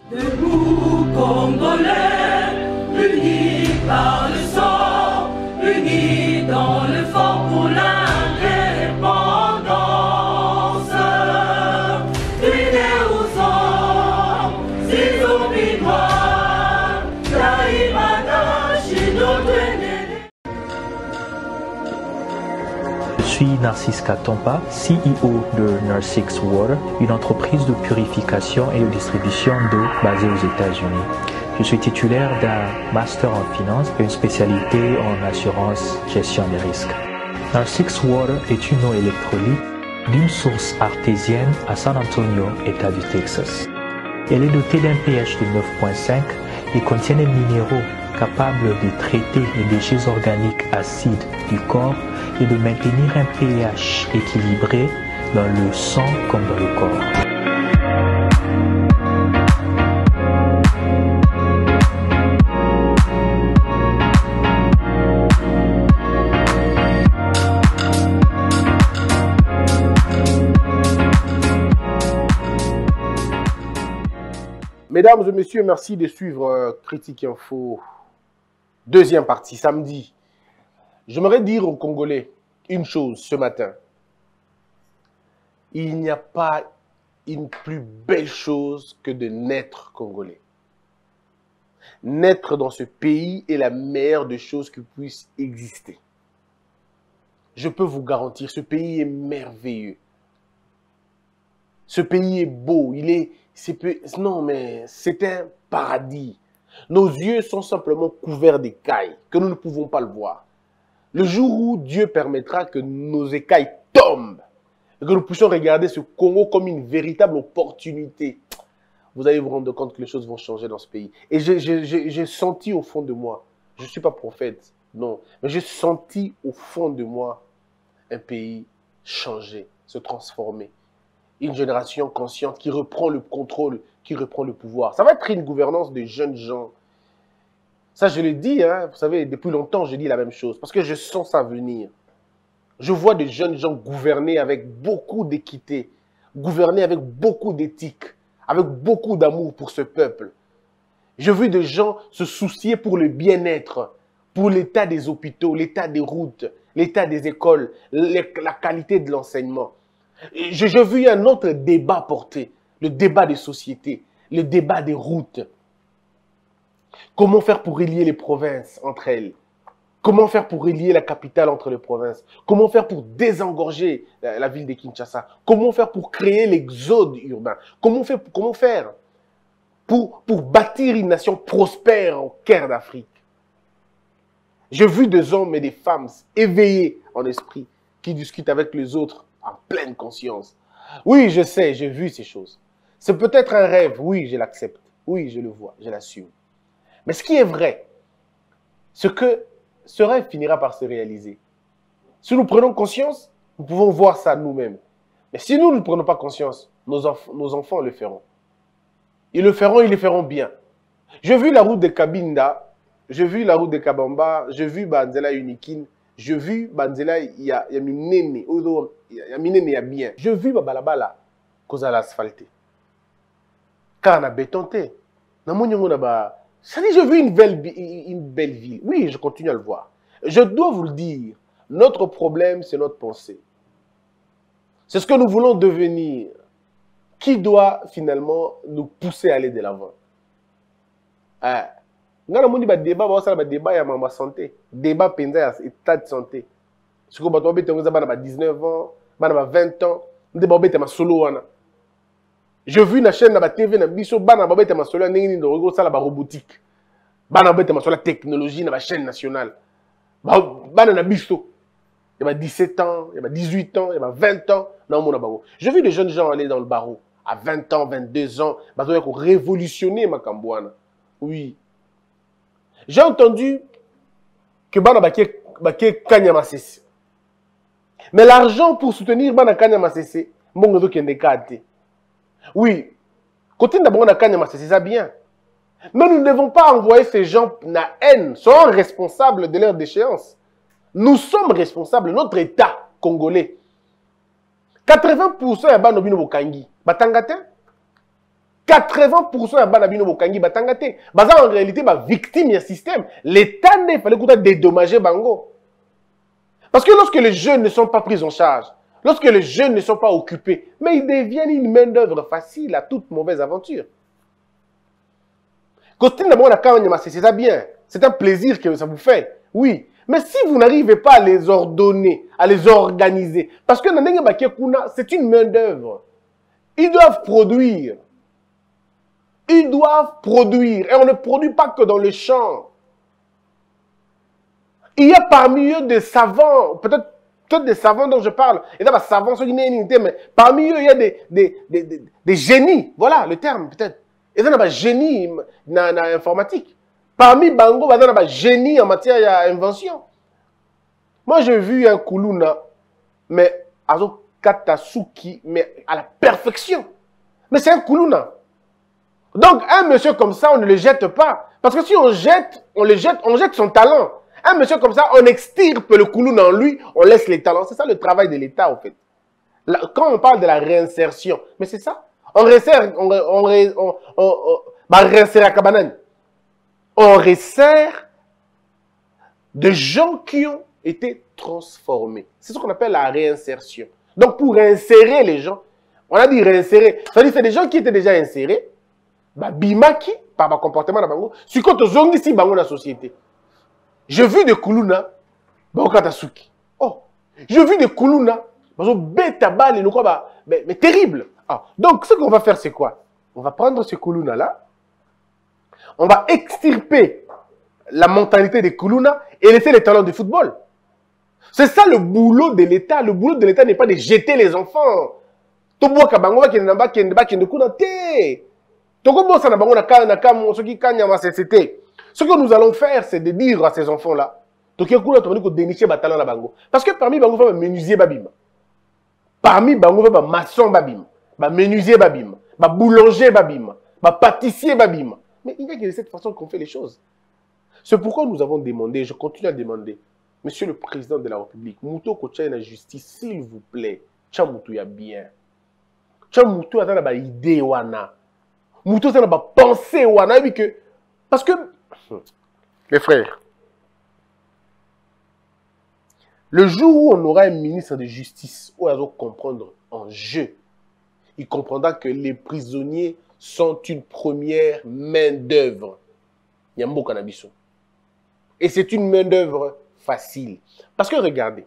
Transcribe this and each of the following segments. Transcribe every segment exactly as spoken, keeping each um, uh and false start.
Debout Congolais, unis par le sang, unis dans l'effort pour l'indépendance. Unis aux hommes, si oublidois, Taïmada, Chino, Je suis Narcisse Katompa, C E O de Narsix Water, une entreprise de purification et de distribution d'eau basée aux États-Unis. Je suis titulaire d'un master en finance et une spécialité en assurance gestion des risques. Narsix Water est une eau électrolyte d'une source artésienne à San Antonio, État du Texas. Elle est dotée d'un pH de neuf virgule cinq et contient des minéraux capables de traiter les déchets organiques acides du corps et de maintenir un pH équilibré dans le sang comme dans le corps. Mesdames et messieurs, merci de suivre euh, Critique Info. Deuxième partie, samedi. J'aimerais dire aux Congolais une chose ce matin. Il n'y a pas une plus belle chose que de naître Congolais. Naître dans ce pays est la meilleure des choses qui puissent exister. Je peux vous garantir, ce pays est merveilleux. Ce pays est beau, il est... Non, mais c'est un paradis. Nos yeux sont simplement couverts d'écailles, que nous ne pouvons pas le voir. Le jour où Dieu permettra que nos écailles tombent, et que nous puissions regarder ce Congo comme une véritable opportunité, vous allez vous rendre compte que les choses vont changer dans ce pays. Et j'ai senti au fond de moi, je ne suis pas prophète, non, mais j'ai senti au fond de moi un pays changer, se transformer. Une génération consciente qui reprend le contrôle, qui reprend le pouvoir. Ça va être une gouvernance de jeunes gens. Ça, je le dis, hein, vous savez, depuis longtemps, je dis la même chose, parce que je sens ça venir. Je vois des jeunes gens gouverner avec beaucoup d'équité, gouverner avec beaucoup d'éthique, avec beaucoup d'amour pour ce peuple. J'ai vu des gens se soucier pour le bien-être, pour l'état des hôpitaux, l'état des routes, l'état des écoles, les, la qualité de l'enseignement. J'ai vu un autre débat porté, le débat des sociétés, le débat des routes. Comment faire pour relier les provinces entre elles? Comment faire pour relier la capitale entre les provinces? Comment faire pour désengorger la, la ville de Kinshasa? Comment faire pour créer l'exode urbain? Comment faire, comment faire pour, pour bâtir une nation prospère au cœur d'Afrique? J'ai vu des hommes et des femmes éveillés en esprit qui discutent avec les autres en pleine conscience. Oui, je sais, j'ai vu ces choses. C'est peut-être un rêve, oui, je l'accepte. Oui, je le vois, je l'assume. Mais ce qui est vrai, c'est que ce rêve finira par se réaliser. Si nous prenons conscience, nous pouvons voir ça nous-mêmes. Mais si nous ne prenons pas conscience, nos, enf nos enfants le feront. Ils le feront, ils le feront bien. J'ai vu la route de Kabinda, j'ai vu la route de Kabamba, j'ai vu Banzela Unikin, j'ai vu Banzela, il y a Minene, il y a Minene, il y a bien. J'ai vu Babalabala, cause à l'asphalté. Car on a bétonté. Ça dit, j'ai vu une belle, une belle ville. Oui, je continue à le voir. Je dois vous le dire, notre problème, c'est notre pensée. C'est ce que nous voulons devenir. Qui doit finalement nous pousser à aller de l'avant? Ah. Nous avons un débat, un débat sur ma santé. Débat sur l'état de santé. Si vous avez dix-neuf ans, vingt ans, vous avez solo. J'ai vu une chaîne de T V, vous avez solo la robotique. Vous avez la technologie, la chaîne nationale. Vous avez il y a dix-sept ans, il y a dix-huit ans, il y a vingt ans. J'ai vu des jeunes gens aller dans le barreau à vingt ans, vingt-deux ans. Ils ont révolutionné ma Cambouana. Oui. J'ai entendu que Bana Baké Kanyama Sese. Mais l'argent pour soutenir Bana Kanyama Sese, Mongodo Kendekate. Oui, côté d'abord na Kanyama Sese, c'est bien. Mais nous ne devons pas envoyer ces gens na haine, sont responsables de leur déchéance. Nous sommes responsables, notre État congolais. quatre-vingts pour cent ya Bana Bino Bokangi. Batangate. quatre-vingts pour cent ya bana bino bokangi batanga te. Baza en réalité ba victime ya système. L'État ne fallait qu'on dédommager bango. Parce que lorsque les jeunes ne sont pas pris en charge, lorsque les jeunes ne sont pas occupés, mais ils deviennent une main-d'œuvre facile à toute mauvaise aventure. C'est bien, c'est un plaisir que ça vous fait, oui. Mais si vous n'arrivez pas à les ordonner, à les organiser, parce que c'est une main-d'œuvre, ils doivent produire. Ils doivent produire. Et on ne produit pas que dans les champs. Il y a parmi eux des savants, peut-être peut des savants dont je parle. Et là, savants, mais parmi eux, il y a des, des, des, des, des génies. Voilà le terme, peut-être. Et là, il y a des génies en informatique. Parmi Bango, il y a des génies en matière d'invention. Moi, j'ai vu un Kuluna, mais Azo Katasuki, mais à la perfection. Mais c'est un Kuluna. Donc, un monsieur comme ça, on ne le jette pas. Parce que si on jette, on le jette, on jette son talent. Un monsieur comme ça, on extirpe le Kuluna en lui, on laisse les talents. C'est ça le travail de l'État, en fait. Là, quand on parle de la réinsertion, mais c'est ça. On resserre, on, on, on, on, on, bah, réinsère à Kabanan. On resserre de gens qui ont été transformés. C'est ce qu'on appelle la réinsertion. Donc, pour réinsérer les gens, on a dit réinsérer. C'est-à-dire c'est des gens qui étaient déjà insérés, bah, bimaki, par ma comportement dans Bango, si quand on ici Bango dans la société. J'ai vu des Kuluna, Bango Katasuki. Oh, j'ai vu des Kuluna, Bango bêta balle, mais, mais terrible. Ah, donc, ce qu'on va faire, c'est quoi? On va prendre ce Kuluna-là, on va extirper la mentalité des Kuluna et laisser les talents du football. C'est ça le boulot de l'État. Le boulot de l'État n'est pas de jeter les enfants. Ce que nous allons faire, c'est de dire à ces enfants-là, parce que parmi Bango, il y a menuisier babima. Parmi Bango, il y a maçon babima, menuisier babima, boulanger babima, pâtissier babima. Mais il n'y a que de cette façon qu'on fait les choses. C'est pourquoi nous avons demandé, je continue à demander, Monsieur le Président de la République, Mouto Kocha la justice, s'il vous plaît, Tchamoutou ya bien. Tchamoutou a une idée wana. Mouto a une pensée wana. Parce que, mes frères, le jour où on aura un ministre de justice, où il va comprendre en jeu, il comprendra que les prisonniers sont une première main-d'œuvre. Yambo Kanabiso. Et c'est une main-d'œuvre facile. Parce que regardez,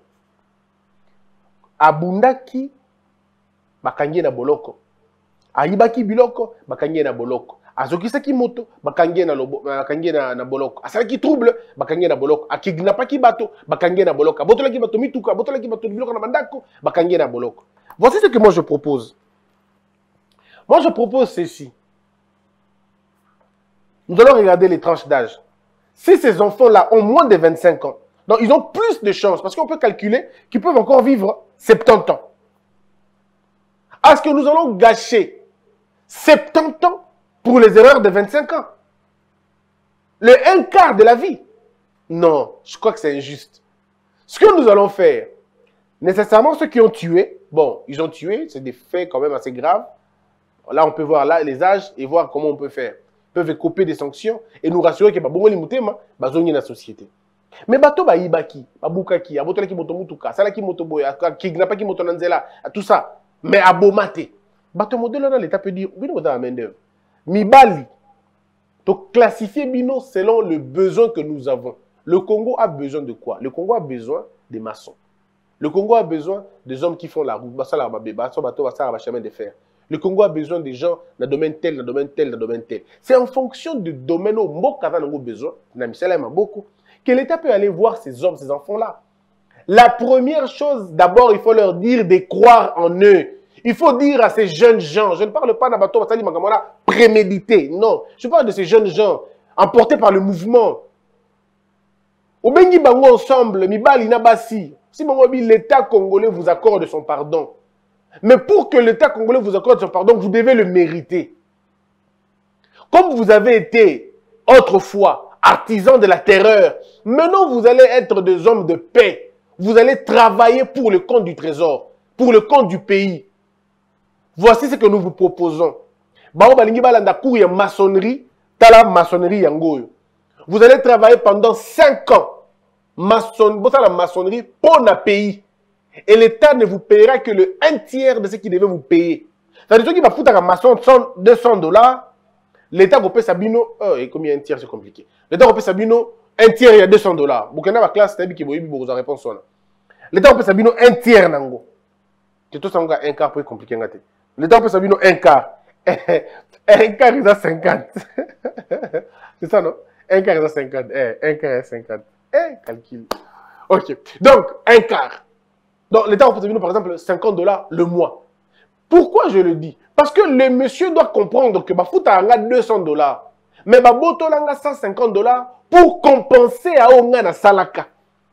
Abundaki, bakangie na boloko. Aibaki biloko, bakangie na boloko. Azokisaki moto, bakangie na lobo, bakangie na, na boloko. Asalaki trouble, bakangie na boloko. Akignapaki bato, bakangie na boloko. Botolaki bato mituka, botolaki bato biloko na bandako, bakangie na boloko. Voici ce que moi je propose. Moi je propose ceci. Nous allons regarder les tranches d'âge. Si ces enfants-là ont moins de vingt-cinq ans, donc ils ont plus de chances, parce qu'on peut calculer qu'ils peuvent encore vivre soixante-dix ans. Est-ce que nous allons gâcher soixante-dix ans pour les erreurs de vingt-cinq ans? Le un quart de la vie? Non, je crois que c'est injuste. Ce que nous allons faire, nécessairement ceux qui ont tué, bon, ils ont tué, c'est des faits quand même assez graves. Là, on peut voir là les âges et voir comment on peut faire. Ils peuvent couper des sanctions et nous rassurer que bon limité ma bazongi na société. Mais bato ba ibaki, ba bukaki, abotola ki moto mutuka, sala ki moto boya, kidnappa ki moto nanzela, tout ça. Mais abomate. Bato modèle là l'état peut dire bino dans la main d'œuvre. Mibali. To classifier bino selon le besoin que nous avons. Le Congo a besoin de quoi? Le Congo a besoin des maçons. Le Congo a besoin des hommes qui font la route, basala babé, baso bato basala ba chemin de fer. Le Congo a besoin des gens dans le domaine tel, dans le domaine tel, dans le domaine tel. C'est en fonction du domaine où Mokava a besoin, beaucoup, que l'État peut aller voir ces hommes, ces enfants-là. La première chose, d'abord, il faut leur dire de croire en eux. Il faut dire à ces jeunes gens, je ne parle pas d'Abato Basali Magamala prémédité, non. Je parle de ces jeunes gens emportés par le mouvement. Au Bengi Bango ensemble, Mibali Nabasi, si l'État congolais vous accorde son pardon. Mais pour que l'État congolais vous accorde son pardon, vous devez le mériter. Comme vous avez été autrefois artisan de la terreur, maintenant vous allez être des hommes de paix. Vous allez travailler pour le compte du trésor, pour le compte du pays. Voici ce que nous vous proposons. Bao balingi balanda cours ya maçonnerie, tala maçonnerie yango. Vous allez travailler pendant cinq ans. Maçon, la maçonnerie pour un pays. Et l'État ne vous paiera que le un tiers de ce qu'il devait vous payer. C'est-à-dire ceux qui va foutre un maçon deux cents dollars, l'État vous paye Sabino, oh, et combien un tiers, c'est compliqué. L'État vous paye Sabino, un tiers, il y a deux cents dollars. Vous connaissez la classe, c'est qui vous avez réponse. L'État vous paye Sabino, un tiers, nango. C'est tout ça, un quart pour compliquer. L'État vous paye Sabino, un quart. Un quart, il a cinquante. C'est ça, non? Un quart, il a cinquante. Un quart, il a cinquante. Eh, calcul. Ok. Donc, un quart. Donc, l'État vous paye, par exemple, cinquante dollars le mois. Pourquoi je le dis? Parce que le monsieur doit comprendre que Bafouta a deux cents dollars. Mais Baboto a cent cinquante dollars pour compenser à Onga Salaka.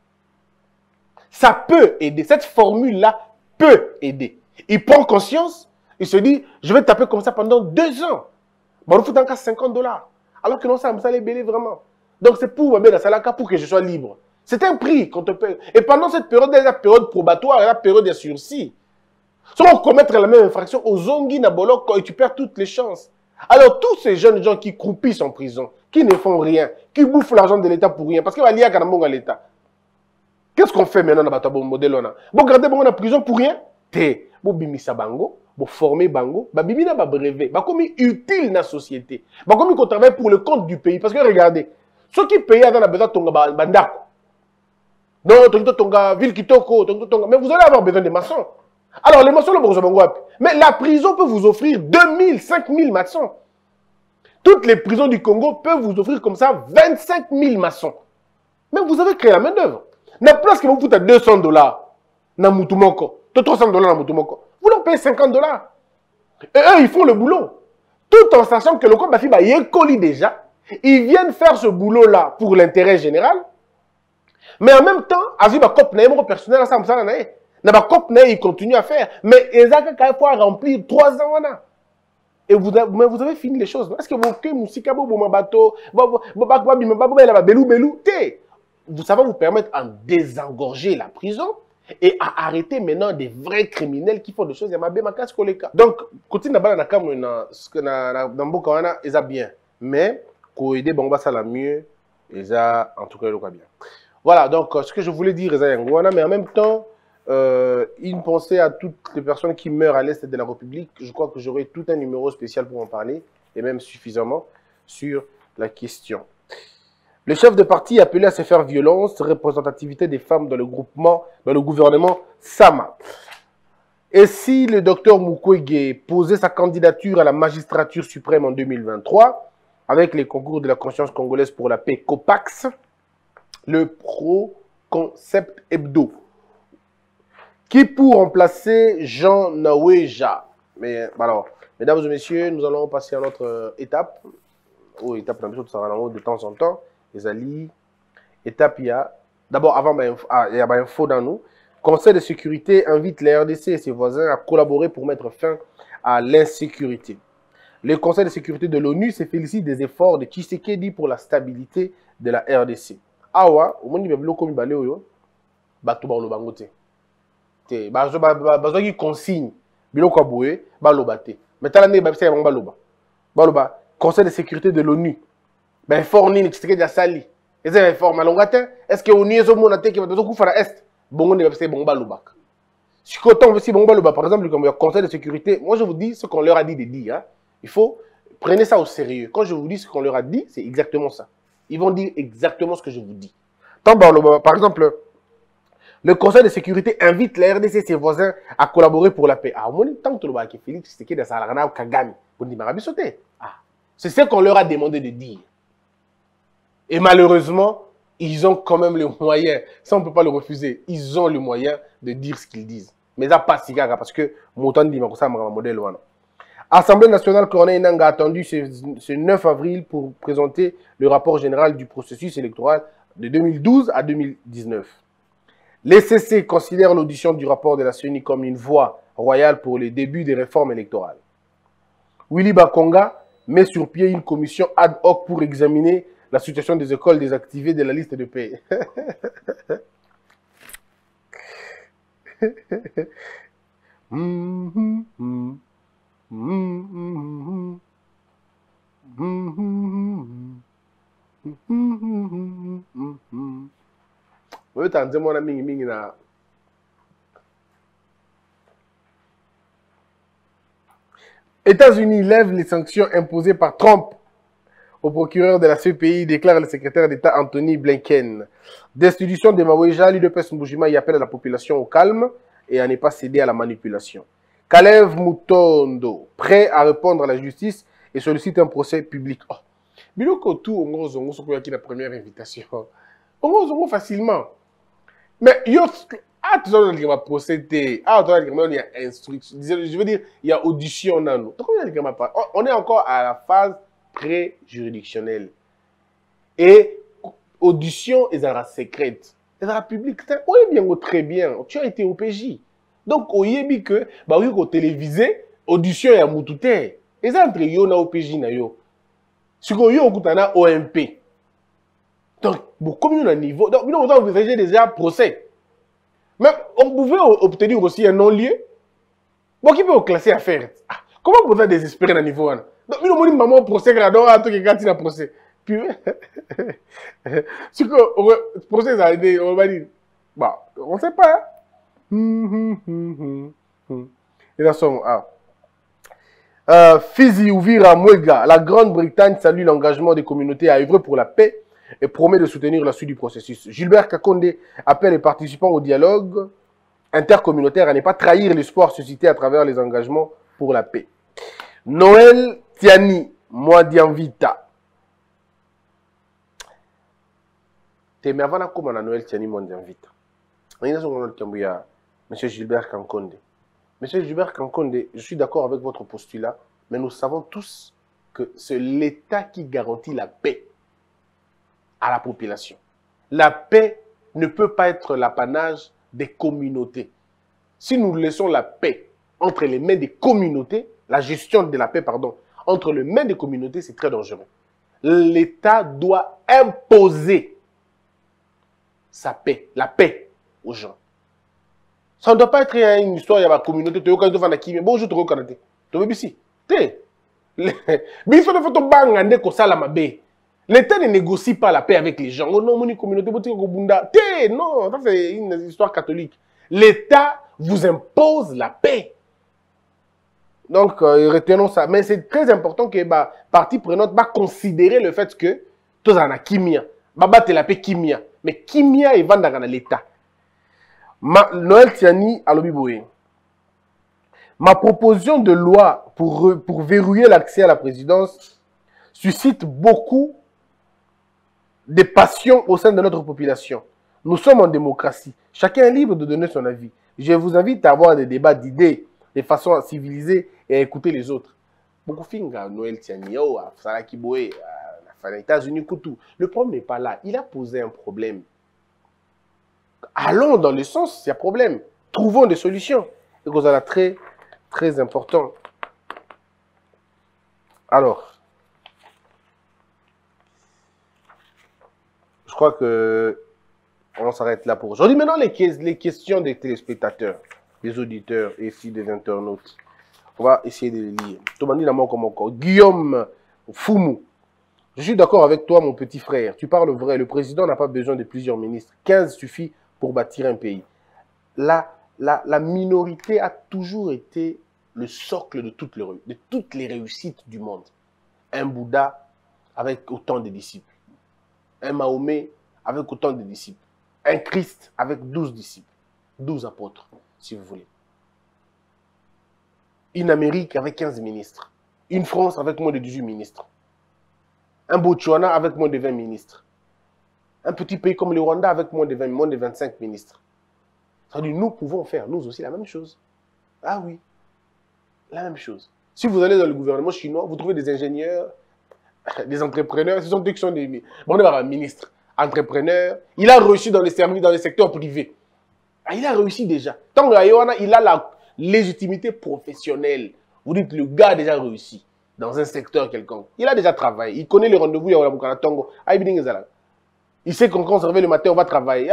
Ça peut aider. Cette formule-là peut aider. Il prend conscience, il se dit, je vais taper comme ça pendant deux ans. Bafouta a cinquante dollars. Alors que non, ça me belé vraiment. Donc c'est pour me Salaka pour que je sois libre. C'est un prix qu'on te paye. Et pendant cette période, il y a la période probatoire et la période de sursis. Si on commettre la même infraction aux Zongi Nabolok et tu perds toutes les chances. Alors tous ces jeunes gens qui croupissent en prison, qui ne font rien, qui bouffent l'argent de l'État pour rien, parce qu'il va lier à l'État. Qu'est-ce qu'on fait maintenant dans le modèle? Vous gardez en prison pour rien? Té, vous bimisa bango, vous formez bango, vous bimina ba brevet, vous comme utile dans la société, vous comme qu'on travaille pour le compte du pays. Parce que regardez, ceux qui payent dans la besoin de bandako. Non, tonga ville kitoko, mais vous allez avoir besoin de maçons. Alors, les maçons, mais la prison peut vous offrir deux mille, cinq mille maçons. Toutes les prisons du Congo peuvent vous offrir comme ça vingt-cinq mille maçons. Mais vous avez créé la main-d'œuvre. La place que vous foutez à deux cents dollars, na mutumoko, trois cents dollars na mutumoko, vous leur payez cinquante dollars. Et eux, ils font le boulot. Tout en sachant que le corps bafi ba yekoli déjà, ils viennent faire ce boulot-là pour l'intérêt général. Mais en même temps, avec ma cop naïmo personnel, ça me semble naïe. Na ba cop naïe, il continue à faire. Mais ils ont quand même remplir trois ans. Et vous avez, mais vous avez fini les choses. Est-ce que vous avez musique, vous bateau, ça va vous permettre à désengorger la prison et à arrêter maintenant des vrais criminels qui font des choses. Donc, continue à na kam na na na mboka wana eza bien. Mais ko aider bango ça la mieux, eza en tout cas le bien. Voilà, donc ce que je voulais dire, eza yangwana, mais en même temps, euh, une pensée à toutes les personnes qui meurent à l'est de la République. Je crois que j'aurai tout un numéro spécial pour en parler, et même suffisamment, sur la question. Le chef de parti appelé à se faire violence, représentativité des femmes dans le groupement, dans le gouvernement Sama. Et si le docteur Mukwege posait sa candidature à la magistrature suprême en deux mille vingt-trois, avec les concours de la conscience congolaise pour la paix COPAX, le Pro-Concept Hebdo, qui pour remplacer Jean Naweja. Mais alors, mesdames et messieurs, nous allons passer à notre euh, étape. Oh, étape de temps en temps. Les alliés. Étape, il y a. D'abord, avant, il y a une info dans nous. Conseil de sécurité invite les R D C et ses voisins à collaborer pour mettre fin à l'insécurité. Le Conseil de sécurité de l'ONU se félicite des efforts de Tshisekedi pour la stabilité de la R D C. Awa, au monde il y a beaucoup de balé bato ba lo bangote. Te bazo bazo qui consigne biloko aboye ba lo baté. Mais tala ne ba bisa ba lo ba. Ba lo ba Conseil de sécurité de l'ONU. Ben forni ni Tshisekedi a sali. Eza effort malongata, est-ce que ONU ezo mona te ki bazo ku fara est. Bongo ne ba bisa bongo ba lo ba. Si coton aussi bongo ba lo ba par exemple comme le Conseil de sécurité, moi je vous dis ce qu'on leur a dit de dire hein. Il faut prenez ça au sérieux. Quand je vous dis ce qu'on leur a dit, c'est exactement ça. Ils vont dire exactement ce que je vous dis. Tant, par exemple, le Conseil de sécurité invite la R D C et ses voisins à collaborer pour la paix. Ah, tant que Félix Tshisekedi a Kagame, c'est ce qu'on leur a demandé de dire. Et malheureusement, ils ont quand même le moyen, ça on ne peut pas le refuser, ils ont le moyen de dire ce qu'ils disent. Mais ça passe parce que Motan dit que c'est un modèle. Assemblée nationale Corneille Nangaa a attendu ce neuf avril pour présenter le rapport général du processus électoral de deux mille douze à deux mille dix-neuf. Les C C considèrent l'audition du rapport de la C E N I comme une voie royale pour le début des réformes électorales. Willy Bakonga met sur pied une commission ad hoc pour examiner la situation des écoles désactivées de la liste de pays. mm -hmm, mm -hmm. Mmh, mmh, mmh. Oui, t'as dit, mon ami, mingi na. États-Unis lèvent les sanctions imposées par Trump au procureur de la C P I, déclare le secrétaire d'État Anthony Blinken. Destitution de Maweja, l'U D P S Mbujima y appelle à la population au calme et à ne pas céder à la manipulation. Kalev Mutondo, prêt à répondre à la justice et sollicite un procès public. Oh. Biloko tout, on gros zongo, c'est qui la première invitation. On gros zongo facilement. Mais yo, ah, tu sais, il y a procédé, ah, tu sais, il y a instruction. Je veux dire, il y a audition dans nous. On est encore à la phase pré-juridictionnelle. Et audition, ils sont secrète. Ils sont public. Oui, bien, très bien. Tu as été au P J. Donc, au yébi que, bah oui, au télévisé, audition est à Moutouté. Ils sont entre yo na au P J na yo. Si vous avez un O M P. Donc, bon, comme nous, on a un niveau. Donc, nous, on a envisagé déjà un procès. Mais on pouvait obtenir aussi un non-lieu. Bon, qui peut classer affaire? Ah, comment on peut désespérer à niveau? Donc, nous, on a maman procès, on a tout qui est un procès. Puis, si le procès a été, on va dire, bah, on ne sait pas. Et là, son, ah. Euh, Fizi Ouvira Mwega, la Grande-Bretagne salue l'engagement des communautés à œuvrer pour la paix et promet de soutenir la suite du processus. Gilbert Kakonde appelle les participants au dialogue intercommunautaire à ne pas trahir l'espoir suscité à travers les engagements pour la paix. Noël Tiani Mwadianvita. Te me avant comment na Noël Tiani Mwadianvita. Monsieur Gilbert Kakonde. Monsieur Gilbert Kankonde, je suis d'accord avec votre postulat, mais nous savons tous que c'est l'État qui garantit la paix à la population. La paix ne peut pas être l'apanage des communautés. Si nous laissons la paix entre les mains des communautés, la gestion de la paix, pardon, entre les mains des communautés, c'est très dangereux. L'État doit imposer sa paix, la paix aux gens. Ça ne doit pas être une histoire, il y a ma communauté, tu as un qui bonjour, tu as un tu as ici. Mais il faut que tu bandes comme ça la mabe. L'État ne négocie pas la paix avec les gens. Oh non, mon communauté, non, ça c'est une histoire catholique. L'État vous impose la paix. Donc, euh, retenons ça. Mais c'est très important que la bah, partie prenante va considérer le fait que tout ça a kimia. Baba te la paix kimia. Mais kimia est vendue dans l'État. Ma, Noël Tiani Alobiboé. Ma proposition de loi pour, pour verrouiller l'accès à la présidence suscite beaucoup de passions au sein de notre population. Nous sommes en démocratie. Chacun est libre de donner son avis. Je vous invite à avoir des débats d'idées de façon civilisée et à écouter les autres. Beaucoup finga Noël Tiani, oh, Salaki Boé, les États-Unis, tout. Le problème n'est pas là. Il a posé un problème. Allons dans le sens, il y a problème. Trouvons des solutions. Et que ça très, très important. Alors, je crois que on s'arrête là pour aujourd'hui. Maintenant, les, les questions des téléspectateurs, des auditeurs et ici des internautes. On va essayer de les lire. Guillaume Foumou. Je suis d'accord avec toi, mon petit frère. Tu parles vrai. Le président n'a pas besoin de plusieurs ministres. quinze suffit pour bâtir un pays. La, la, la minorité a toujours été le socle de toutes, les, de toutes les réussites du monde. Un Bouddha avec autant de disciples. Un Mahomet avec autant de disciples. Un Christ avec douze disciples. douze apôtres, si vous voulez. Une Amérique avec quinze ministres. Une France avec moins de dix-huit ministres. Un Botswana avec moins de vingt ministres. Un petit pays comme le Rwanda avec moins de, vingt, moins de vingt-cinq ministres. Ça veut dire nous pouvons faire, nous aussi, la même chose. Ah oui, la même chose. Si vous allez dans le gouvernement chinois, vous trouvez des ingénieurs, des entrepreneurs, ce sont eux qui sont des... Bon, on va un ministre, entrepreneur. Il a réussi dans les services, dans le secteur privé. Ah, il a réussi déjà. Tant qu'il a la légitimité professionnelle. Vous dites, le gars a déjà réussi dans un secteur quelconque. Il a déjà travaillé. Il connaît les rendez-vous. Il sait qu'on quand on se réveille le matin, on va travailler.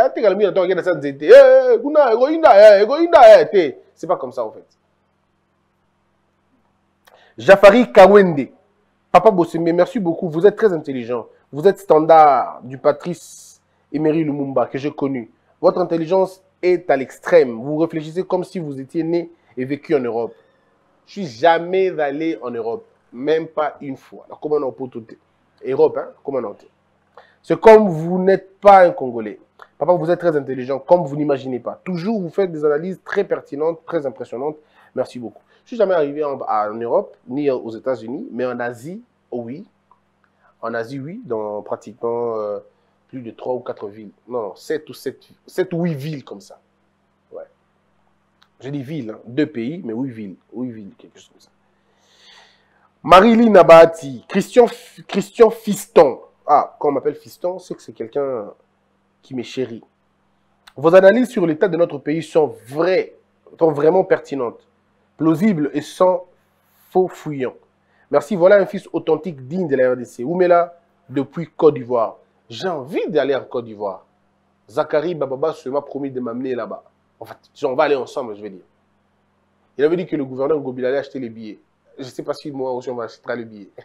C'est pas comme ça, en fait. Jafari Kawende. Papa Bossembe, merci beaucoup. Vous êtes très intelligent. Vous êtes standard du Patrice Emery Lumumba que j'ai connu. Votre intelligence est à l'extrême. Vous réfléchissez comme si vous étiez né et vécu en Europe. Je ne suis jamais allé en Europe. Même pas une fois. Comment on peut tout Europe, hein? Comment on peut. C'est comme vous n'êtes pas un Congolais. Papa, vous êtes très intelligent, comme vous n'imaginez pas. Toujours, vous faites des analyses très pertinentes, très impressionnantes. Merci beaucoup. Je ne suis jamais arrivé en, en Europe, ni aux États-Unis, mais en Asie, oh oui. En Asie, oui, dans pratiquement euh, plus de trois ou quatre villes. Non, sept ou sept, sept ou huit villes comme ça. Ouais. Je dis villes, hein. Deux pays, mais huit villes. Huit villes, quelque chose comme ça. Marilyn Abati, Christian, Christian Fiston. Ah, quand on m'appelle Fiston, c'est que c'est quelqu'un qui m'est chéri. Vos analyses sur l'état de notre pays sont vraies, sont vraiment pertinentes, plausibles et sans faux fouillants. Merci, voilà un fils authentique digne de la R D C. Oumela, depuis Côte d'Ivoire. J'ai envie d'aller en Côte d'Ivoire. Zachary Bababa m'a promis de m'amener là-bas. En fait, on va aller ensemble, je vais dire. Il avait dit que le gouverneur Ngobila allait acheter les billets. Je ne sais pas si moi aussi on va acheter les billets.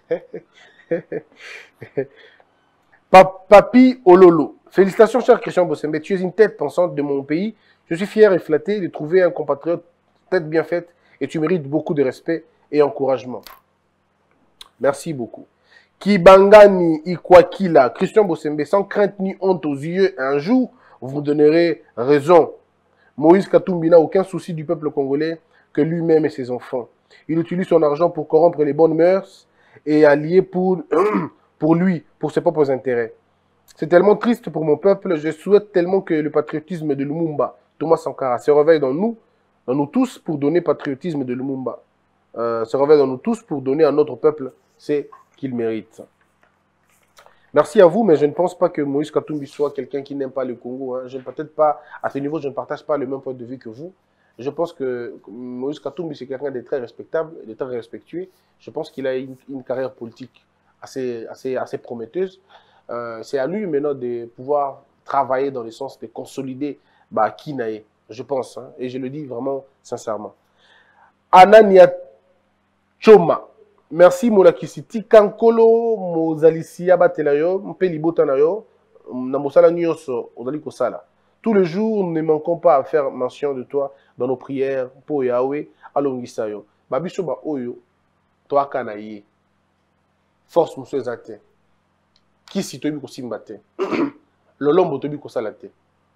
Papi Ololo. Félicitations, cher Christian Bossembe. Tu es une tête pensante de mon pays. Je suis fier et flatté de trouver un compatriote tête bien faite et tu mérites beaucoup de respect et encouragement. Merci beaucoup. Kibangani Ikwakila. Christian Bossembe, sans crainte ni honte aux yeux, un jour, vous me donnerez raison. Moïse Katumbi n'a aucun souci du peuple congolais que lui-même et ses enfants. Il utilise son argent pour corrompre les bonnes mœurs et allier pour, pour lui, pour ses propres intérêts. C'est tellement triste pour mon peuple. Je souhaite tellement que le patriotisme de Lumumba, Thomas Sankara, se réveille dans nous, dans nous tous pour donner patriotisme de Lumumba. Euh, se réveille dans nous tous pour donner à notre peuple ce qu'il mérite. Merci à vous, mais je ne pense pas que Moïse Katumbi soit quelqu'un qui n'aime pas le Congo. Hein. Je ne peut-être pas, à ce niveau, je ne partage pas le même point de vue que vous. Je pense que Moïse Katumbi, c'est quelqu'un de très respectable, de très respectueux. Je pense qu'il a une, une carrière politique assez, assez, assez prometteuse. Euh, c'est à lui maintenant de pouvoir travailler dans le sens de consolider bah, Kinae, je pense, hein, et je le dis vraiment sincèrement. Anania Choma, merci Molakisiti, Kankolo, Mozalicia Batelayo, Mpelibotanayo, Namosala Nyoso, Odali Kosala. Tous les jours, nous ne manquons pas à faire mention de toi dans nos prières pour Yahweh, Alongisayo. Babiso ba Oyo, toi Kanaye, force Mousso Zate. Qui si tobi kosimbate lolombo tobi kosalate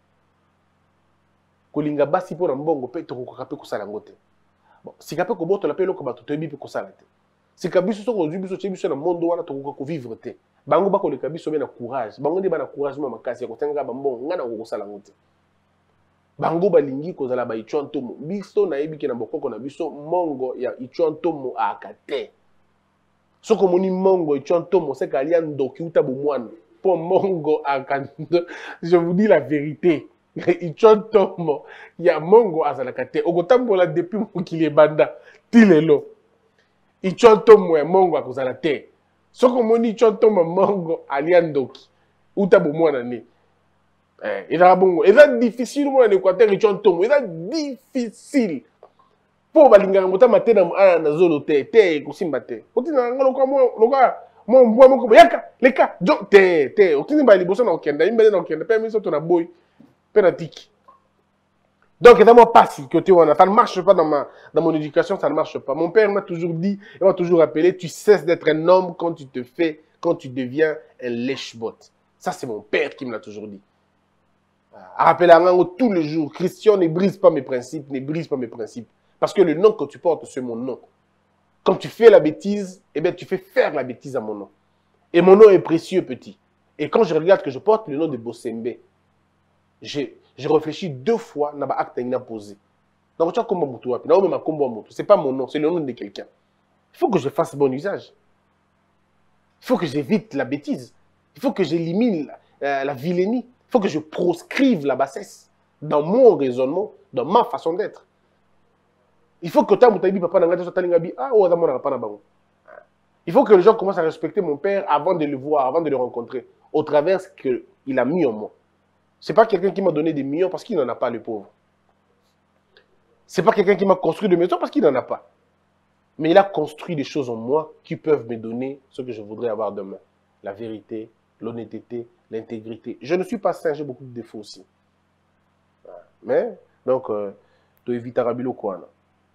kolinga basi po na mbongo pe to kokape kosala ngote bon sika pe ko boto la pe loko bato tobi pe kosalate sika biso soko zu biso biso na mondo wana to ko vivre te bango ba ko le kabiso be na courage bango ndi ba na courage mo makasi ko tenga ba mbongo ngana ko kosala ngote bango balingi kozala ba ichontomo biso na yebi ke na bokoko na biso mongo ya ichontomo akate. Soko moni mongo ichontomo c'est kalia ndoki uta bomwana pour mongo akando. Je vous dis la vérité. Ichontomo ya mongo azalakate okotambola depuis mokili banda tilelo. Ichontomo ya mongo akozalate. Soko moni ichontomo mongo alia ndoki uta bomwana ni. Eh, eza bongo, eza difficile mo na Équateur ichontomo, eza difficile. Po balinganga motama te na ana na zolo te te kusimba te otina ngalo kwa mo loka mo mbwa moko yaka leka jo te te otini ba liboso na okenda imbele na okenda pe miso to na boy pe na tiki. Donc c'est moi pas si que tu vois ça ne marche pas dans ma dans mon éducation, ça ne marche pas. Mon père m'a toujours dit, il m'a toujours rappelé, tu cesses d'être un homme quand tu te fais quand tu deviens un lèche-bot. Ça c'est mon père qui me l'a toujours dit. À rappeler à Rango tous les jours, Christian ne brise pas mes principes, ne brise pas mes principes. Parce que le nom que tu portes, c'est mon nom. Quand tu fais la bêtise, eh bien, tu fais faire la bêtise à mon nom. Et mon nom est précieux, petit. Et quand je regarde que je porte le nom de Bossembe, j'ai réfléchi deux fois dans l'acte qu'il a posé. Donc, tu as comme Moutouapi. Ce n'est pas mon nom, c'est le nom de quelqu'un. Il faut que je fasse bon usage. Il faut que j'évite la bêtise. Il faut que j'élimine la, la vilainie. Il faut que je proscrive la bassesse dans mon raisonnement, dans ma façon d'être. Il faut que il faut que les gens commencent à respecter mon père avant de le voir, avant de le rencontrer, au travers ce qu'il a mis en moi. Ce n'est pas quelqu'un qui m'a donné des millions parce qu'il n'en a pas, le pauvre. Ce n'est pas quelqu'un qui m'a construit de maison parce qu'il n'en a pas. Mais il a construit des choses en moi qui peuvent me donner ce que je voudrais avoir demain. La vérité, l'honnêteté, l'intégrité. Je ne suis pas saint, j'ai beaucoup de défauts aussi. Mais, donc, euh, tu évites Arabilo quoi.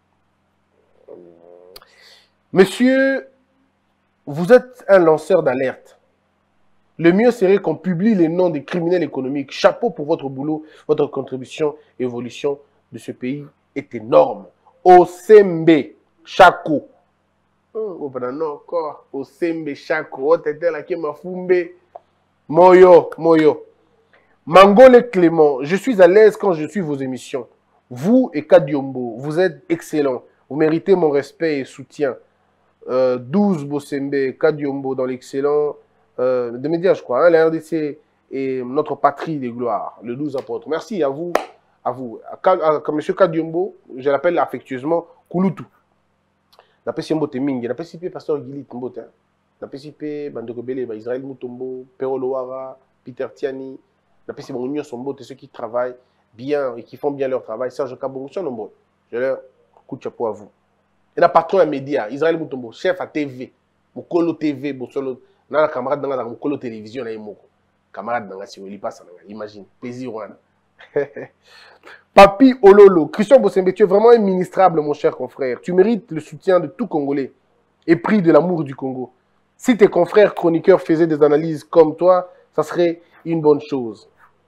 Monsieur, vous êtes un lanceur d'alerte. Le mieux serait qu'on publie les noms des criminels économiques. Chapeau pour votre boulot, votre contribution, évolution de ce pays est énorme. Osembe Chako. Oh, non, encore. Osembe Chako. Oh, t'étais là qui m'a fumé. Moyo, Moyo. Mangole Clément, je suis à l'aise quand je suis vos émissions. Vous et Kadiombo, vous êtes excellents. Vous méritez mon respect et soutien. Euh, douze Bosembe, Kadiombo dans l'excellent. Euh, de médias, je crois. Hein, la R D C est notre patrie des gloires. Le douze apôtres. Merci à vous. À vous. Comme M. Kadiombo, je l'appelle affectueusement Kouloutou. N'appelle si Mbote Mingi. N'appelle si Pasteur Gilit Mbote. N'appelle si Bandeko Bele, Israël Moutombo, Pero Loara, Peter Tiani. N'appelle si Mbote Sombote, ceux qui travaillent bien et qui font bien leur travail. Serge Kabongo, sont nombreux. Je leur coup de chapeau à vous. Et la patron des médias, Israël Moutombo, chef à T V, Mokolo T V, Bosolo. Nana camarade dans la Mokolo télévision na imoko. Camarade dans la si il passe imagine plaisir wana. Papi Ololo, Christian Bosembe, tu es vraiment un ministrable mon cher confrère. Tu mérites le soutien de tout Congolais et pris de l'amour du Congo. Si tes confrères chroniqueurs faisaient des analyses comme toi, ça serait une bonne chose.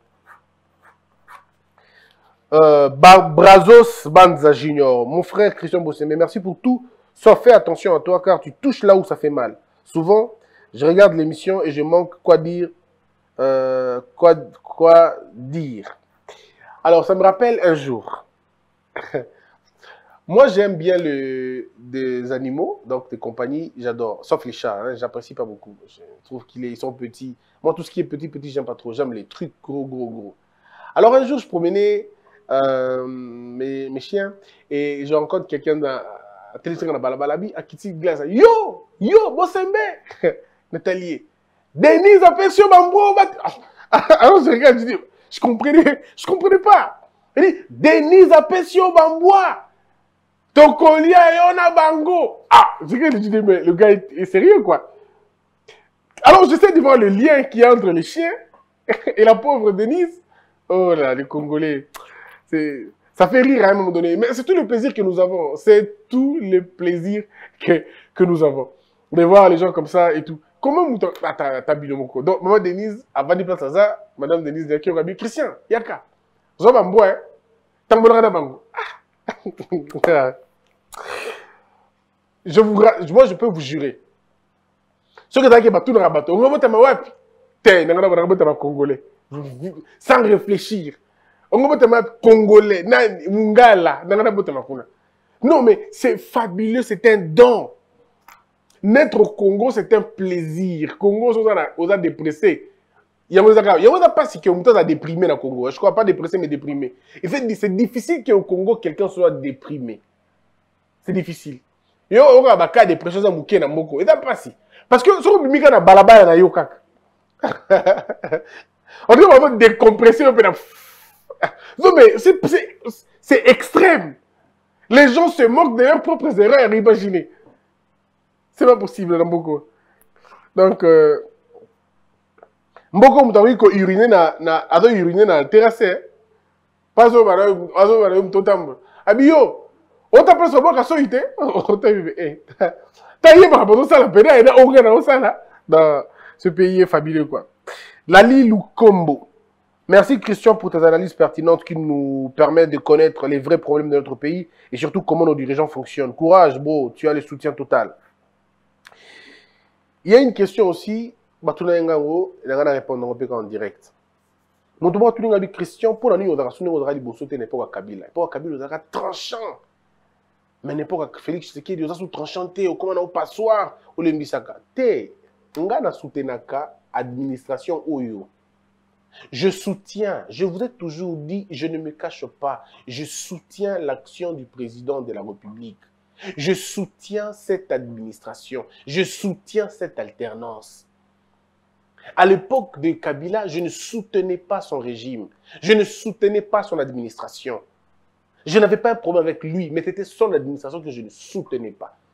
Euh, Brazos Banza Junior, mon frère Christian Bosembe, merci pour tout. Sauf fais attention à toi car tu touches là où ça fait mal. Souvent, je regarde l'émission et je manque quoi dire. Euh, quoi, quoi dire. Alors, ça me rappelle un jour. Moi, j'aime bien le, des animaux, donc des compagnies, j'adore. Sauf les chats, hein, j'apprécie pas beaucoup. Je trouve qu'ils sont petits. Moi, tout ce qui est petit, petit, j'aime pas trop. J'aime les trucs gros, gros, gros. Alors, un jour, je promenais euh, mes, mes chiens et je rencontre quelqu'un dans la télévision, dans Balabalabi, à Kitty Glace. Yo! Yo! Bosembe! Nathalie, Denise appelle sur Bambo. Alors je regarde, je dis, je comprenais, je comprenais pas. Elle dit, Denise appelle sur Bambo. Ton collier et on a Bango. Ah, je regarde, je dis, mais le gars est, est sérieux quoi. Alors j'essaie de voir le lien qu'il y a entre les chiens et la pauvre Denise. Oh là, les Congolais, ça fait rire à un moment donné. Mais c'est tout le plaisir que nous avons. C'est tout le plaisir que, que nous avons. De voir les gens comme ça et tout. Comment vous t'as binomoko? Donc, maman Denise, avant de placer ça, madame Denise, qui a dit Christian, yaka. Zo bambo, hein. Tambolera bango. Je vous, moi, je peux vous jurer. Ce que t'as dit, tout le rabat. On va voter ma web. T'es, n'a pas de ma congolais. Sans réfléchir. On va voter ma congolais. Nan, mungala, n'a pas de ma kuna. Non, mais c'est fabuleux, c'est un don. Naître au Congo, c'est un plaisir. Congo, on a dépressé. Il y a pas si on a déprimé au Congo. Je ne crois pas dépressé, mais déprimé. Et c'est difficile qu'au Congo, quelqu'un soit déprimé. C'est difficile. Il y a un cas de dépression dans le Moko. Et pas si. Parce que si on a un balaba, on a yokak. On dit qu'on va décompresser un peu. Non, mais c'est extrême. Les gens se moquent de leurs propres erreurs, imaginez. C'est pas possible dans Mboko. Donc, euh, Mboko mutawi ko uriner na na ado uriner na terrasse. Pas au bara, azo bara mtotambo. Abiyo, on t'a pas sobo ka soite. On t'a vu eh. T'as yé ba bozo sala pena et na onga na osala dans ce pays fabuleux quoi. Lali Lukombo. Merci Christian pour tes analyses pertinentes qui nous permettent de connaître les vrais problèmes de notre pays et surtout comment nos dirigeants fonctionnent. Courage, bro, tu as le soutien total. Il y a une question aussi, Batuna Ngao, il a répondre en direct. Nous devons tout le monde Christian pour la nuit, on a sonné au Rali Bosote n'importe quoi Kabila. N'importe Kabila, on a tranchant. Mais n'importe quoi Félix Tshisekedi, on a sous tranchanté, au comment on a au passoire, au Lembisaka. Té, on a soutenaka administration Oyo. Je soutiens, je vous ai toujours dit, je ne me cache pas, je soutiens l'action du président de la République. Je soutiens cette administration. Je soutiens cette alternance. À l'époque de Kabila, je ne soutenais pas son régime. Je ne soutenais pas son administration. Je n'avais pas un problème avec lui, mais c'était son administration que je ne soutenais pas.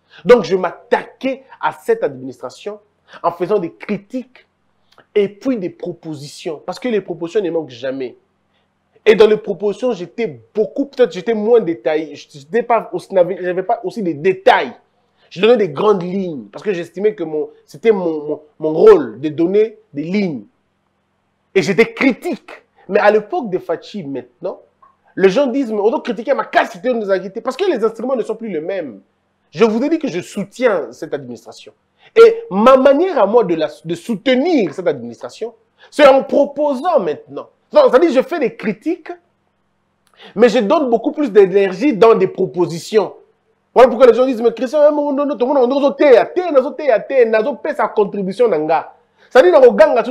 Donc, je m'attaquais à cette administration en faisant des critiques et puis des propositions. Parce que les propositions ne manquent jamais. Et dans les propositions, j'étais beaucoup, peut-être j'étais moins détaillé. Je n'avais pas, pas aussi des détails. Je donnais des grandes lignes. Parce que j'estimais que c'était mon, mon, mon rôle de donner des lignes. Et j'étais critique. Mais à l'époque de Fachi, maintenant, les gens disent, mais on doit critiquer ma capacité de nous agiter. Parce que les instruments ne sont plus les mêmes. Je vous ai dit que je soutiens cette administration. Et ma manière à moi de, la, de soutenir cette administration, c'est en proposant maintenant. C'est-à-dire, je fais des critiques, mais je donne beaucoup plus d'énergie dans des propositions. Voilà pourquoi les gens disent, mais Christian, tout le monde a une autre sa contribution. C'est-à-dire,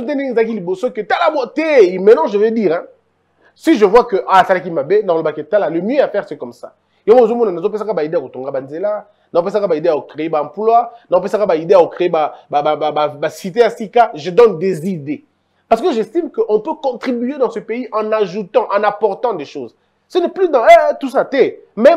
que maintenant, je vais dire, hein, si je vois que, ah, ça qui m'a bé, dans le baquet, le mieux à faire, c'est comme ça. Il y a des gens qui ont idée à créer un emploi, non, pas ça idée à créer une cité à Sika. Je donne des idées. Parce que j'estime qu'on peut contribuer dans ce pays en ajoutant, en apportant des choses. Ce n'est plus dans eh, tout ça, t'es. Mais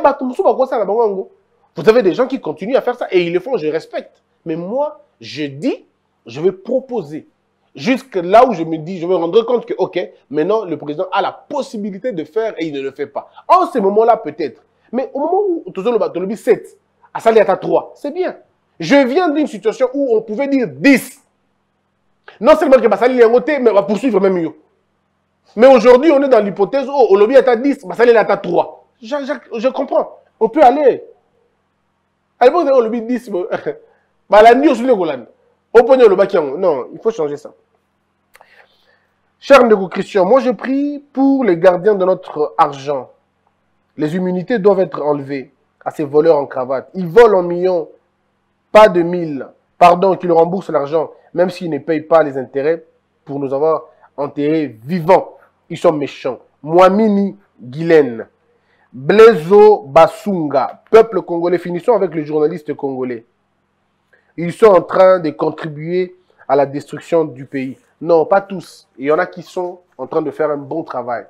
vous avez des gens qui continuent à faire ça et ils le font, je respecte. Mais moi, je dis, je vais proposer. Jusque là où je me dis, je me rendre compte que, ok, maintenant, le président a la possibilité de faire et il ne le fait pas. En ce moment-là, peut-être. Mais au moment où tu as le sept, à Sali à trois, c'est bien. Je viens d'une situation où on pouvait dire dix. Non seulement que Bassali est voté, mais on va poursuivre même mieux. Mais aujourd'hui, on est dans l'hypothèse où oh, le lobby est à dix, Bassali est à trois. Je, je, je comprends. On peut aller. À l'époque, on a le lobby dix. La nuit, on le non, il faut changer ça. Cher Ndeko Christian, moi je prie pour les gardiens de notre argent. Les immunités doivent être enlevées à ces voleurs en cravate. Ils volent en millions, pas de mille. Pardon, qu'ils remboursent l'argent, même s'ils ne payent pas les intérêts pour nous avoir enterrés vivants. Ils sont méchants. Mouamini Guylaine, Blaizo Basunga, peuple congolais. Finissons avec les journalistes congolais. Ils sont en train de contribuer à la destruction du pays. Non, pas tous. Il y en a qui sont en train de faire un bon travail.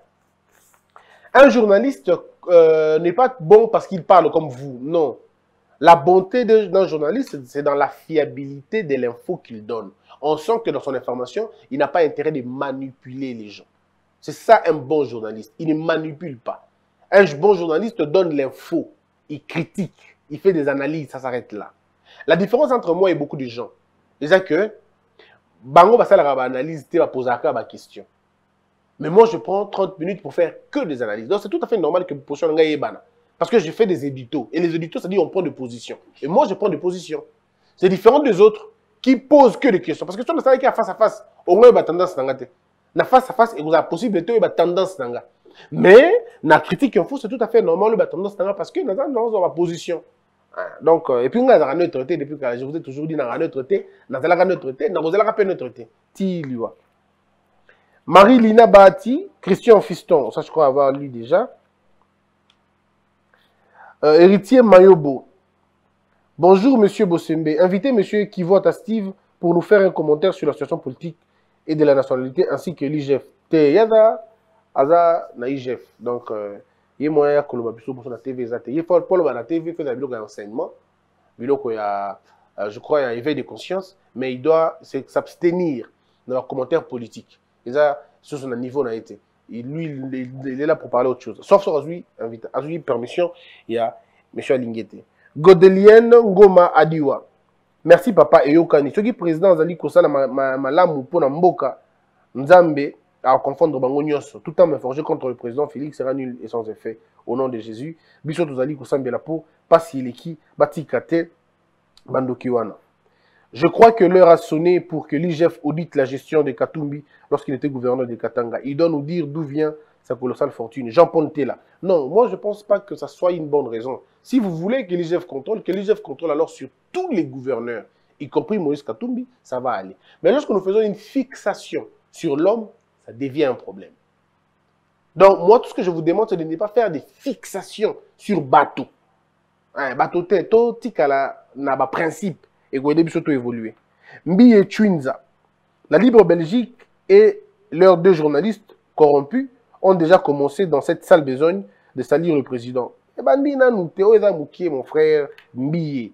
Un journaliste euh, n'est pas bon parce qu'il parle comme vous. Non. La bonté d'un journaliste, c'est dans la fiabilité de l'info qu'il donne. On sent que dans son information, il n'a pas intérêt de manipuler les gens. C'est ça un bon journaliste. Il ne manipule pas. Un bon journaliste donne l'info. Il critique. Il fait des analyses. Ça s'arrête là. La différence entre moi et beaucoup de gens, c'est que Bango va faire l'analyse, va poser la question. Mais moi, je prends trente minutes pour faire que des analyses. Donc, c'est tout à fait normal que vous posiez un gars. Parce que je fais des éditos. Et les éditos, ça dit on prend des positions. Et moi, je prends des positions. C'est différent des autres qui posent que des questions. Parce que si on est avec face à face, au moins, il y a tendance à faire. Na face à face, et vous avez la possibilité, il y a tendance à faire. Mais, la critique info, c'est tout à fait normal, il y a tendance à faire parce que nous avons une position. Donc, euh, et puis, on a la neutralité, depuis que je vous ai toujours dit, on a la neutralité, on a la neutralité, on a la neutralité. Tiliwa. Marie-Lina Bahati, Christian Fiston, ça je crois avoir lu déjà. Euh, héritier Mayobo. Bonjour, monsieur Bossembe. Invitez monsieur Kivo Tastive pour nous faire un commentaire sur la situation politique et de la nationalité ainsi que l'I G F. Te yada, aza na I G F. Donc, euh, il y a moyen que l'on puisse sur la T V. Il y a pour la T V, faire des vidéos d'enseignement. Je crois, il y a un éveil de conscience, mais il doit s'abstenir dans leurs commentaires politiques. Et ça, sur son niveau, on a été. Et lui, il est là pour parler autre chose. Sauf sur Azui, Azui, permission, il y a M. Alingete. Godelienne Ngoma Adiwa. Merci, papa. Et Yokani. Ce qui est président Zali Kosala, Malamu, Pona Mboka, Nzambe, à confondre Bangonios, tout en me forger contre le président Félix sera nul et sans effet. Au nom de Jésus, Bissot Zali Kosambela pour Pasileki, Batikate, Bandokiwana. Je crois que l'heure a sonné pour que l'I G F audite la gestion de Katumbi lorsqu'il était gouverneur de Katanga. Il doit nous dire d'où vient sa colossale fortune. Jean Pontela. Non, moi je ne pense pas que ça soit une bonne raison. Si vous voulez que l'I G F contrôle, que l'I G F contrôle alors sur tous les gouverneurs, y compris Moïse Katumbi, ça va aller. Mais lorsque nous faisons une fixation sur l'homme, ça devient un problème. Donc moi, tout ce que je vous demande, c'est de ne pas faire des fixations sur bateau. Hein, bateau, tout tika na ba principe. Et au début, surtout évoluer. Mbi et Twinza, la Libre Belgique et leurs deux journalistes corrompus ont déjà commencé dans cette sale besogne de salir le président. Et ben, Mbi na nous théo mon frère Mbi.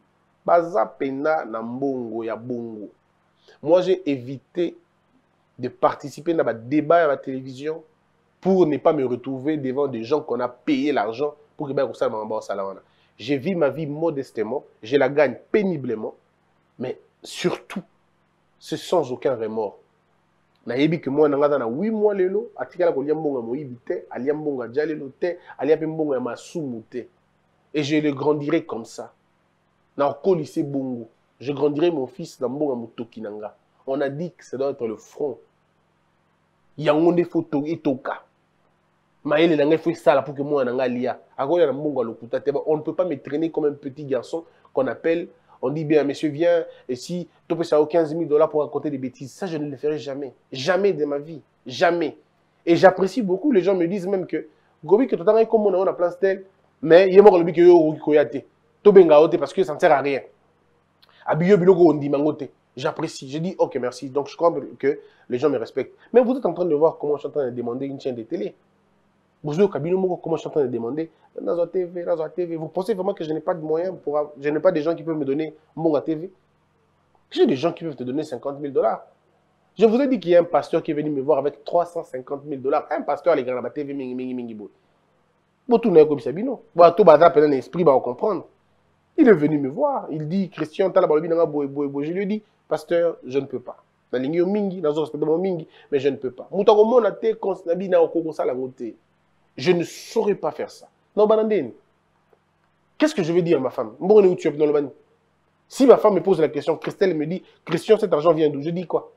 baza pena na mbongo ya bongo. Moi, j'ai évité de participer dans des débats à la télévision pour ne pas me retrouver devant des gens qu'on a payé l'argent pour que ça me. J'ai vécu ma vie modestement, je la gagne péniblement, mais surtout, c'est sans aucun remords. Nayebi que moi nanga na huit mois lelo atikala ko liambonga moyibi te aliambonga jalelo te aliapembonga masumu te et je le grandirai comme ça na ko lycée bongo je grandirai mon fils dans mbonga mutoki nanga. On a dit que ça doit être le front yango nde photo etoka maele nanga faut ça là pour que moi nanga lia akoya na mbonga lokuta te. On ne peut pas me traîner comme un petit garçon qu'on appelle. On dit bien, monsieur, viens, et si tu peux ça aux quinze mille dollars pour raconter des bêtises, ça, je ne le ferai jamais. Jamais de ma vie. Jamais. Et j'apprécie beaucoup, les gens me disent même que, Gobi, que tu as comme on a place tel, mais il y a mort le bic koyate. Tu benga parce que ça ne sert à rien. Abiyo bilogo on dit mangote. J'apprécie. Je dis, ok, merci. Donc, je crois que les gens me respectent. Mais vous êtes en train de voir comment je suis en train de demander une chaîne de télé. Vous êtes comment je suis en train de demander dans la T V, dans la T V. Vous pensez vraiment que je n'ai pas de moyens pour... Je n'ai pas des gens qui peuvent me donner mon T V. J'ai des gens qui peuvent te donner cinquante mille dollars. Je vous ai dit qu'il y a un pasteur qui est venu me voir avec trois cent cinquante mille dollars. Un pasteur, les gars, dans la T V, mingi, mingi, mingi, boy. Bon, tout n'est comme ça, non. Bon, tout bazar, pendant l'esprit, va comprendre. Il est venu me voir. Il dit, Christian, t'as la boy, boy, boy, boy. Je lui ai dit, pasteur, je ne peux pas. Dans les mingi, dans le respect de mon mingi, mais je ne peux pas. Moutango, mon athée, consnabi, na okoko, ça, la beauté. Je ne saurais pas faire ça. Non, Banandine. Qu'est-ce que je vais dire à ma femme? Si ma femme me pose la question, Christelle me dit, Christian, cet argent vient d'où? Je dis quoi?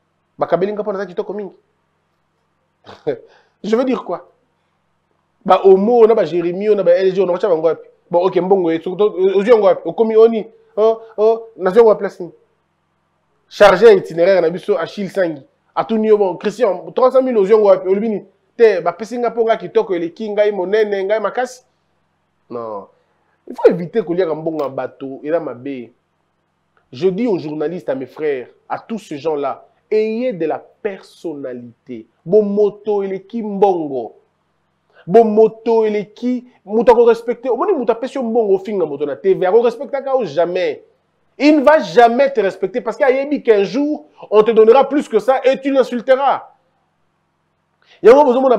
Je veux dire quoi? Bah, au mot, on a Jérémie, on a L G, on a Bon, ok, bon, aux yeux, on a commis, on y, oh, oh, nation, on a placé. Chargé un itinéraire, on a vu sur Achille Sangui. À tout niveau, Christian, trois cent mille aux yeux, on a vu. Te ba pesinga ponga kitoko ele kinga monene ngai makasi. Non. Il faut éviter que lire mbonga bateau et là mabe. Je dis aux journalistes, à mes frères, à tous ces gens-là, ayez de la personnalité. Bon moto ele ki mbongo. Bon moto ele ki muta ko respecter. Au moins muta pesio mbongo finga moto na T V, ko respecter ka jamais. Il ne va jamais te respecter parce qu'il y a qu'un jour on te donnera plus que ça et tu l'insulteras. Parce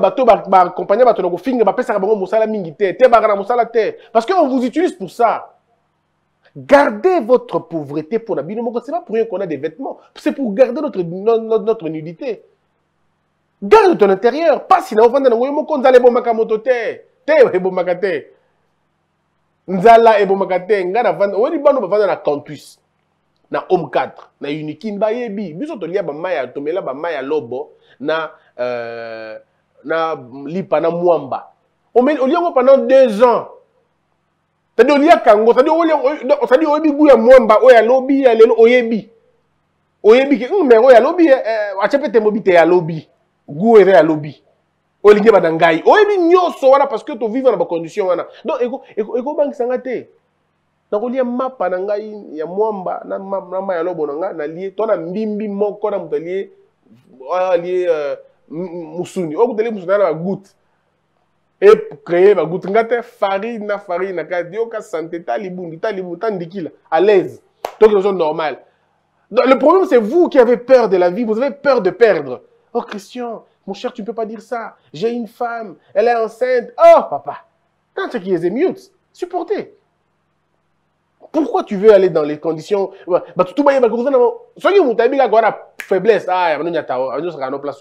qu'on vous utilise pour ça. Gardez votre pauvreté pour la vie. Ce n'est pas pour rien qu'on a des vêtements. C'est pour garder notre, notre, notre nudité. Garde ton intérieur. Pas si nous avons des moto te. Te bon makate. Nzala e bon makate. Ngana vanda. On dit bon on va dans campus. Na home quatre. Na unikin ba yebi. Biso to lia ba maya to mela ba maya lobo na Euh, na lipa na mwamba. On met au lieu pendant deux ans. C'est-à-dire au lieu kango, c'est-à-dire au lieu, c'est-à-dire au lieu ya mwamba, oya lobby ya lelo oyebi. Oyebi ke mais oya lobby euh achepete mobite ya lobby. Gouere ya lobby. Olinge badangai. Oyebi nyoso wana parce que to vivre dans ba condition wana. Donc eko eko eko bank sangate. Na ko lié mapa na ngai ya mwamba na mama ya lobo na nga na lié to na mbimbi moko na mutalié lié euh Moussouni, au bout de l'Moussouni, la goutte. Et créer la goutte, ngate farine, na farine, na dio ka santé, taliboun, taliboun, tandikila, à l'aise. Donc, les gens normales. Le problème, c'est vous qui avez peur de la vie, vous avez peur de perdre. Oh, Christian, mon cher, tu ne peux pas dire ça. J'ai une femme, elle est enceinte. Oh, papa, quand tu es mute, supportez. Pourquoi tu veux aller dans les conditions. Bah, tout le monde, soyez moutabi, la faiblesse. Ah, il y a une place.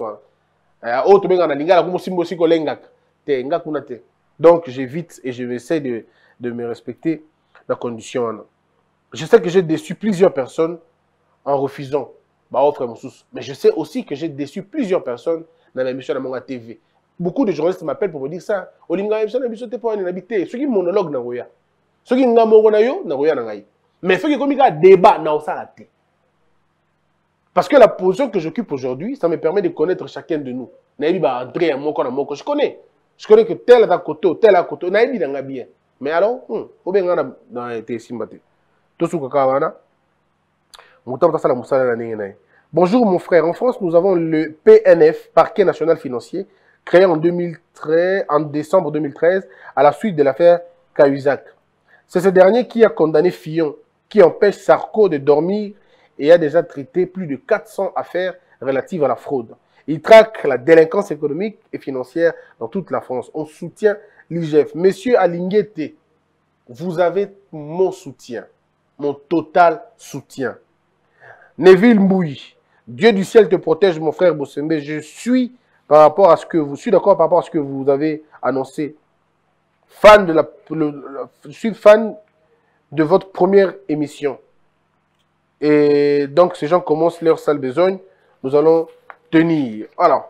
Donc j'évite et je vais essayer de, de me respecter la condition. Je sais que j'ai déçu plusieurs personnes en refusant ma offre. Mais je sais aussi que j'ai déçu plusieurs personnes dans l'émission de mon T V. Beaucoup de journalistes m'appellent pour me dire ça. Ceux qui monologue, ceux qui mais ceux qui ont un débat, parce que la position que j'occupe aujourd'hui, ça me permet de connaître chacun de nous. Je connais. Je connais que tel est à côté, tel est à côté. Mais alors, bonjour mon frère. En France, nous avons le P N F, Parquet national financier, créé en, deux mille treize, en décembre deux mille treize à la suite de l'affaire Cahuzac. C'est ce dernier qui a condamné Fillon, qui empêche Sarko de dormir et a déjà traité plus de quatre cents affaires relatives à la fraude. Il traque la délinquance économique et financière dans toute la France. On soutient l'I G F. Monsieur Alinguete, vous avez mon soutien, mon total soutien. Neville Mbouy, Dieu du ciel te protège, mon frère Bossembe. Je suis par rapport à ce que vous, je suis d'accord par rapport à ce que vous avez annoncé. Fan de la, le, je suis fan de votre première émission. Et donc, ces gens commencent leur sale besogne. Nous allons tenir. Alors,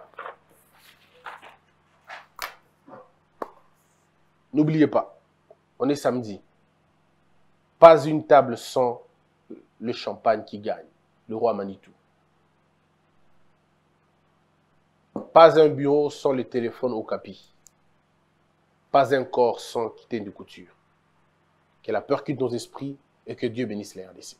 n'oubliez pas, on est samedi. Pas une table sans le champagne qui gagne, le roi Manitou. Pas un bureau sans le téléphone au capi. Pas un corps sans quitter de couture. Que la peur quitte nos esprits et que Dieu bénisse les R D C.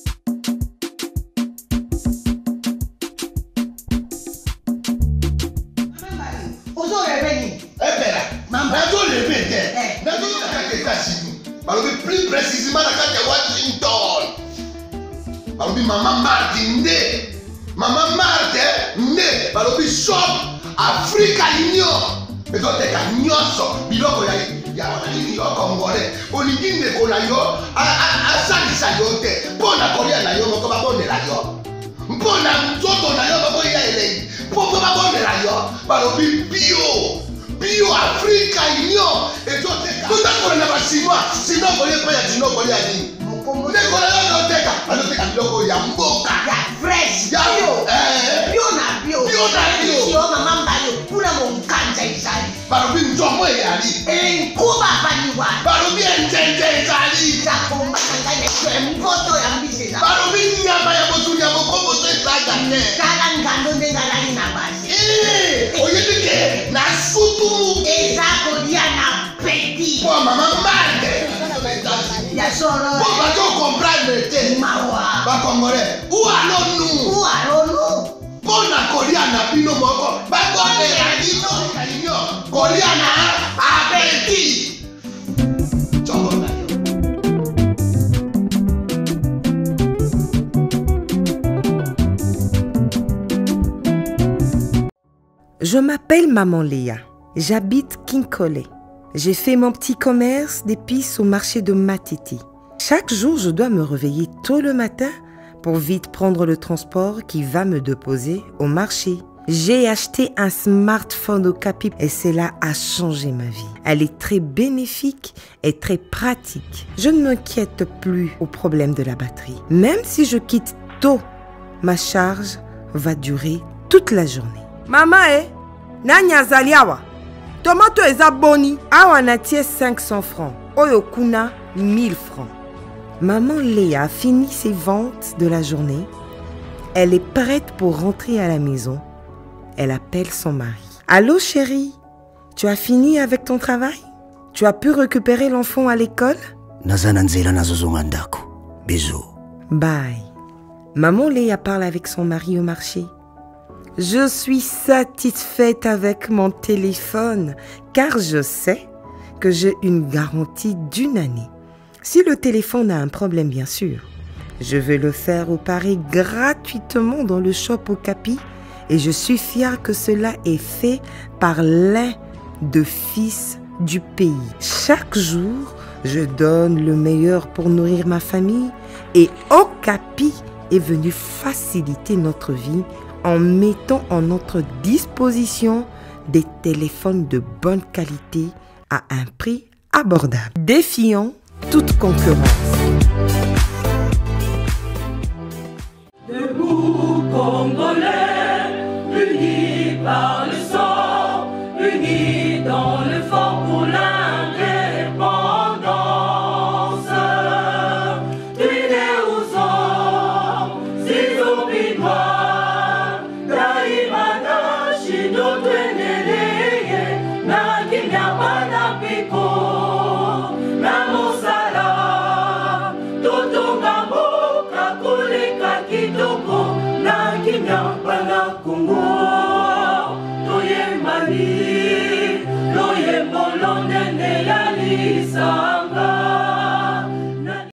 Plus précisément dans la Washington. Maman Martin né. Maman Martin né. Balobi shop Africa Union. Mais toi t'es qu'à nyonso. Biloko ya ya nini yo congolais. Olingi ne kola yo a a a salisa yo te. Pona kolia na yo moko ba bonela yo. Mpona nzoto na yo bako ya ele. Poko ba bonela yo. Balobi bio. Bio Africa Union. Et toi t'es tout à fait na ba chinois. Sinon kolia pa ya chinois kolia ni. Moko kola yo no teka. Ano teka biloko ya mboka. Ya fresh. Ya bio. Eh. Bio na bio. Bio na bio. Yo mama mbayo. Kuna monkanja izali. Balobi nzomo eyali. Eh kuba baniwa. Balobi enjenje ezali. Za komba kanga ne kwe mpoto ya mbise za. Balobi nyama ya botu ya bokombo to ezaga ne. Kala ngando ndenga lali na basi. Eh, oyebike na sutu. Eza kodia na petit. Po mama mande. Ya soro. Po ba to comprendre te. Mawa. Ba congolais. Où allons-nous? Où allons-nous? Pona kolia na bino moko. Ba konde ya dino kalinyo. Kolia na abeti. Chongo na yo. Je m'appelle Maman Léa. J'habite Kinkole. J'ai fait mon petit commerce d'épices au marché de Matiti. Chaque jour, je dois me réveiller tôt le matin pour vite prendre le transport qui va me déposer au marché. J'ai acheté un smartphone au Capi et cela a changé ma vie. Elle est très bénéfique et très pratique. Je ne m'inquiète plus au problème de la batterie. Même si je quitte tôt, ma charge va durer toute la journée. Maman, eh? Nani azali awa? Tomato eza boni. Awa natie cinq cents francs. Oyo kuna mille francs. Maman Léa a fini ses ventes de la journée. Elle est prête pour rentrer à la maison. Elle appelle son mari. Allô chérie, tu as fini avec ton travail? Tu as pu récupérer l'enfant à l'école? Bisous. Bye. Maman Léa parle avec son mari au marché. Je suis satisfaite avec mon téléphone car je sais que j'ai une garantie d'une année. Si le téléphone a un problème, bien sûr, je vais le faire réparer gratuitement dans le shop au Capi et je suis fière que cela est fait par l'un des fils du pays. Chaque jour, je donne le meilleur pour nourrir ma famille et au Capi est venu faciliter notre vie en mettant en notre disposition des téléphones de bonne qualité à un prix abordable, défiant toute concurrence. Debout Congolais, unis par le sang, unis dans le fort pour l'indépendance. Tués aux hommes, six opinois, Daimana, Shido, Tweneleye, Nakinyabana Piko, Namosala, Totonga Moka, Koleka Kitoko, Nakinyabana Kongo, Toye Mali, Loye Bolonde, Neyalisa.